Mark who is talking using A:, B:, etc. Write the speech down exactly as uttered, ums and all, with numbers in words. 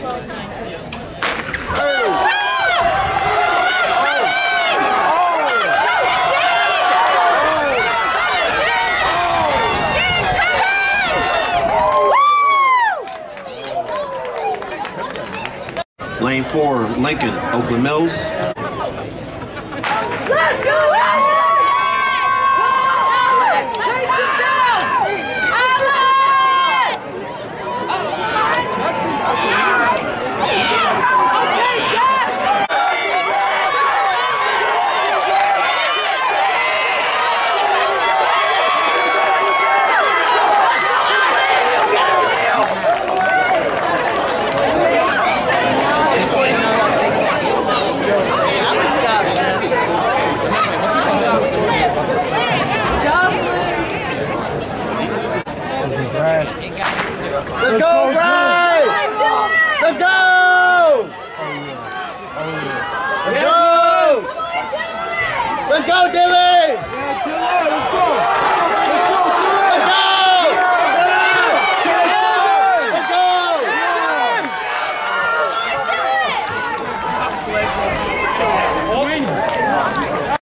A: Lane four, Lincoln, Oakland Mills.
B: Let's go, Alex! Alex! Chase him down! Alex! Judson. Okay, Zach!
C: Let's go, Bryce! Let's go! Let's go! Let's go, Dylan!